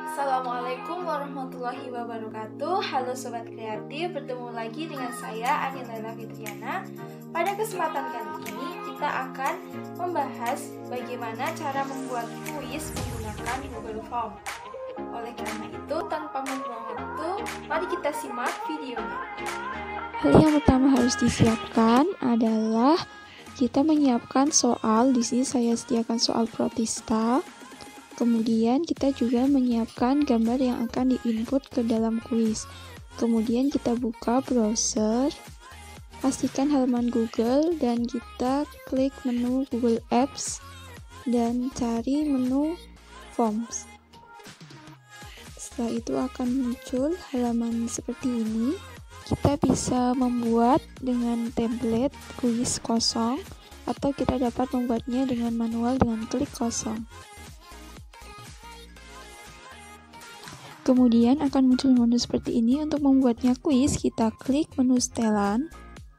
Assalamualaikum warahmatullahi wabarakatuh. Halo Sobat Kreatif, bertemu lagi dengan saya Ania Laila Fitriana. Pada kesempatan kali ini kita akan membahas bagaimana cara membuat kuis menggunakan Google Form. Oleh karena itu, tanpa membuang waktu, mari kita simak videonya. Hal yang pertama harus disiapkan adalah kita menyiapkan soal. Di sini saya sediakan soal protista. Kemudian kita juga menyiapkan gambar yang akan diinput ke dalam kuis. Kemudian kita buka browser, pastikan halaman Google dan kita klik menu Google Apps dan cari menu Forms. Setelah itu akan muncul halaman seperti ini. Kita bisa membuat dengan template kuis kosong atau kita dapat membuatnya dengan manual dengan klik kosong. Kemudian akan muncul menu seperti ini. Untuk membuatnya kuis, kita klik menu setelan.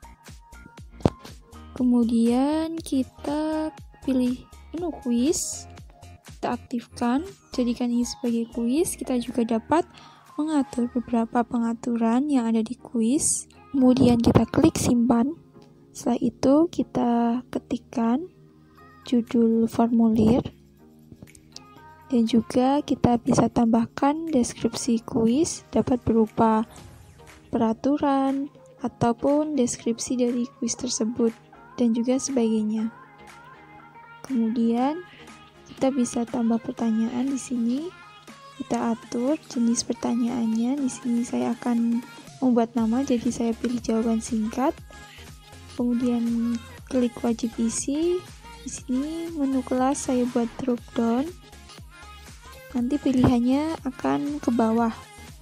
Kemudian kita pilih menu kuis. Kita aktifkan, jadikan ini sebagai kuis. Kita juga dapat mengatur beberapa pengaturan yang ada di kuis. Kemudian kita klik simpan. Setelah itu kita ketikkan judul formulir. Dan juga kita bisa tambahkan deskripsi kuis, dapat berupa peraturan ataupun deskripsi dari kuis tersebut dan juga sebagainya. Kemudian kita bisa tambah pertanyaan di sini. Kita atur jenis pertanyaannya. Di sini saya akan membuat nama, jadi saya pilih jawaban singkat. Kemudian klik wajib isi. Di sini menu kelas saya buat drop down. Nanti pilihannya akan ke bawah.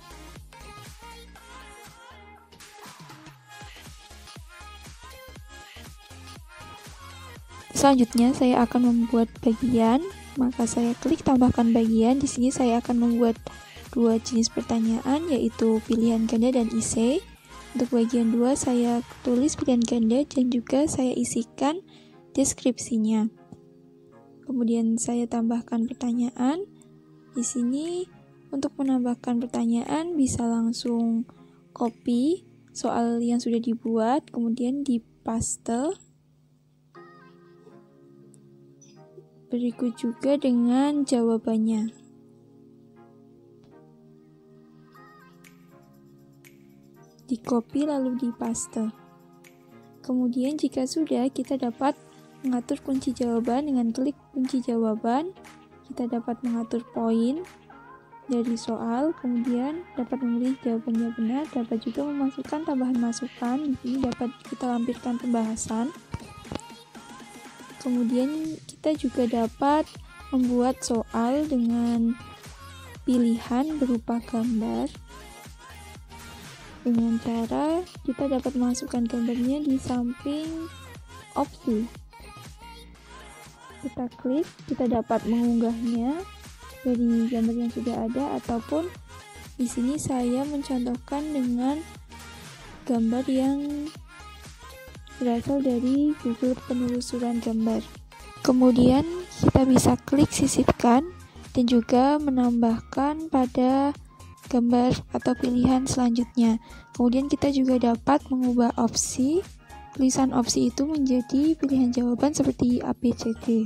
Selanjutnya saya akan membuat bagian, maka saya klik tambahkan bagian. Di sini saya akan membuat dua jenis pertanyaan, yaitu pilihan ganda dan essay. Untuk bagian 2 saya tulis pilihan ganda dan juga saya isikan deskripsinya. Kemudian saya tambahkan pertanyaan. Di sini untuk menambahkan pertanyaan bisa langsung copy soal yang sudah dibuat, kemudian dipaste. Berikut juga dengan jawabannya. Di copy lalu dipaste. Kemudian jika sudah, kita dapat mengatur kunci jawaban dengan klik kunci jawaban. Kita dapat mengatur poin dari soal, kemudian dapat memilih jawabannya benar, dapat juga memasukkan tambahan masukan. Di sini dapat kita lampirkan pembahasan. Kemudian kita juga dapat membuat soal dengan pilihan berupa gambar. Dengan cara kita dapat memasukkan gambarnya di samping opsi. Kita klik, kita dapat mengunggahnya dari gambar yang sudah ada, ataupun di sini saya mencontohkan dengan gambar yang berasal dari Google penelusuran gambar. Kemudian kita bisa klik sisipkan dan juga menambahkan pada gambar atau pilihan selanjutnya. Kemudian kita juga dapat mengubah opsi. Tulisan opsi itu menjadi pilihan jawaban seperti A, B, C, D.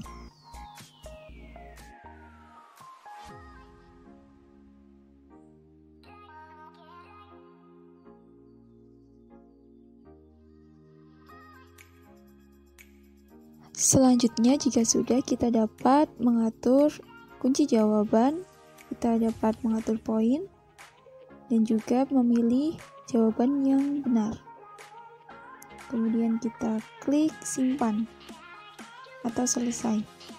Selanjutnya, jika sudah, kita dapat mengatur kunci jawaban, kita dapat mengatur poin, dan juga memilih jawaban yang benar. Kemudian kita klik simpan atau selesai.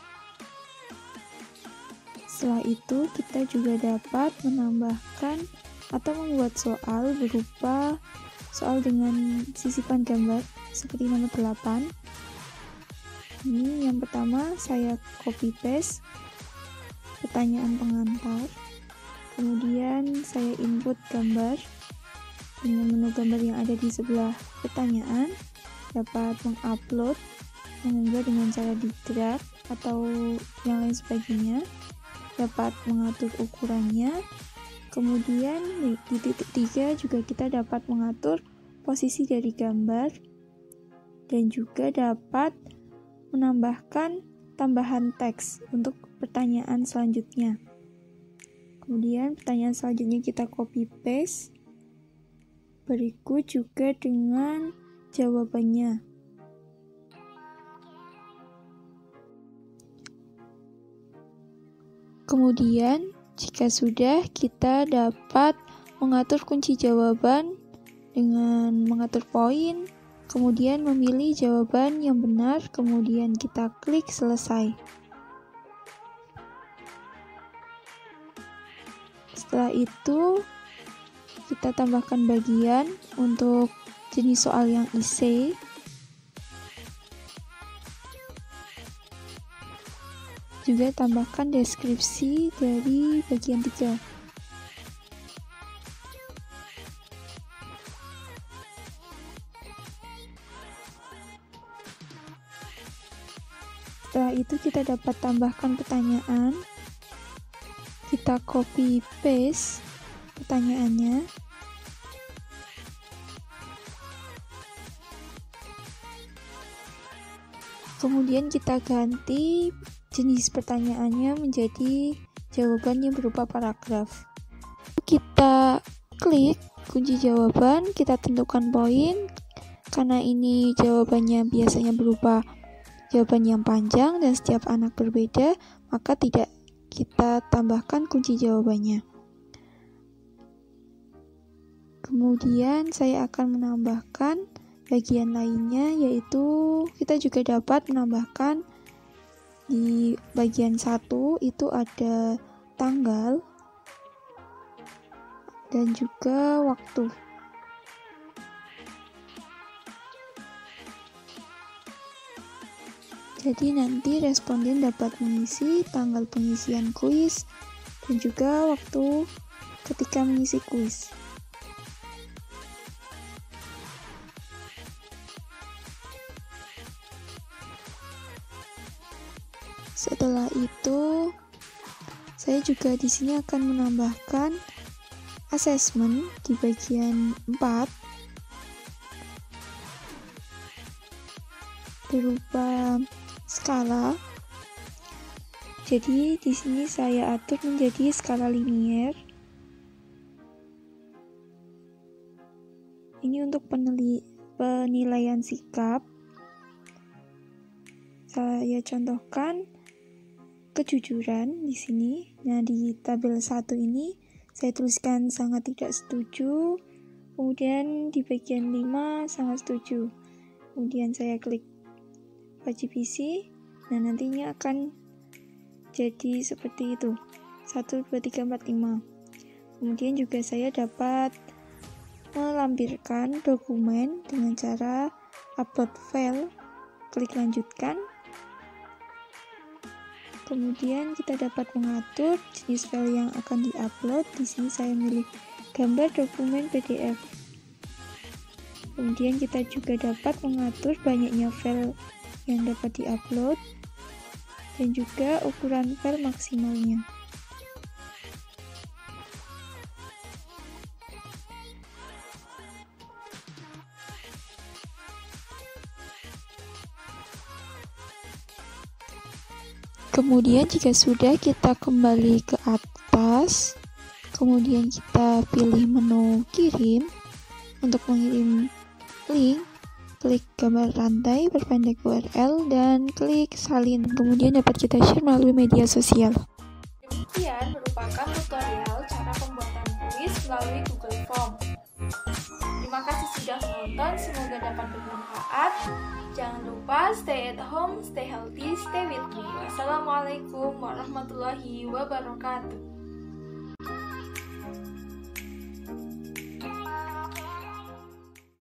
Setelah itu kita juga dapat menambahkan atau membuat soal berupa soal dengan sisipan gambar seperti nomor 8. Ini yang pertama saya copy paste pertanyaan pengantar. Kemudian saya input gambar dengan menu gambar yang ada di sebelah pertanyaan, dapat mengunggah dengan cara di drag atau yang lain sebagainya. dapat mengatur ukurannya. Kemudian di titik 3 juga kita dapat mengatur posisi dari gambar dan juga dapat menambahkan tambahan teks untuk pertanyaan selanjutnya. Kemudian pertanyaan selanjutnya kita copy paste. Berikut juga dengan jawabannya. Kemudian, jika sudah, kita dapat mengatur kunci jawaban dengan mengatur poin, kemudian memilih jawaban yang benar, kemudian kita klik selesai. Setelah itu, kita tambahkan bagian untuk jenis soal yang essay. Juga tambahkan deskripsi dari bagian 3. Setelah itu kita dapat tambahkan pertanyaan. Kita copy paste pertanyaannya. Kemudian kita ganti jenis pertanyaannya menjadi jawaban yang berupa paragraf. Kita klik kunci jawaban, kita tentukan poin. Karena ini jawabannya biasanya berupa jawaban yang panjang dan setiap anak berbeda, maka tidak kita tambahkan kunci jawabannya. Kemudian saya akan menambahkan bagian lainnya, yaitu kita juga dapat menambahkan di bagian 1 itu ada tanggal dan juga waktu. Jadi nanti responden dapat mengisi tanggal pengisian kuis dan juga waktu ketika mengisi kuis. Setelah itu, saya juga di sini akan menambahkan assessment di bagian 4 berupa skala. Jadi di sini saya atur menjadi skala linier. Ini untuk penilaian sikap. Saya contohkan kejujuran di sini. Nah, di tabel 1 ini saya tuliskan sangat tidak setuju. Kemudian di bagian 5 sangat setuju. Kemudian saya klik wajib isi. Nah, nantinya akan jadi seperti itu. 1, 2, 3, 4, 5. Kemudian juga saya dapat melampirkan dokumen dengan cara upload file. Klik lanjutkan. Kemudian kita dapat mengatur jenis file yang akan diupload. Di sini saya milih gambar dokumen PDF. Kemudian kita juga dapat mengatur banyaknya file yang dapat diupload dan juga ukuran file maksimalnya. Kemudian jika sudah, kita kembali ke atas, kemudian kita pilih menu kirim. Untuk mengirim link, klik gambar rantai, perpendek URL, dan klik salin. Kemudian dapat kita share melalui media sosial. Demikian merupakan tutorial cara pembuatan kuis melalui Google Form. Terima kasih sudah menonton, semoga dapat bermanfaat. Jangan lupa stay at home, stay healthy, stay with me. Wassalamualaikum warahmatullahi wabarakatuh.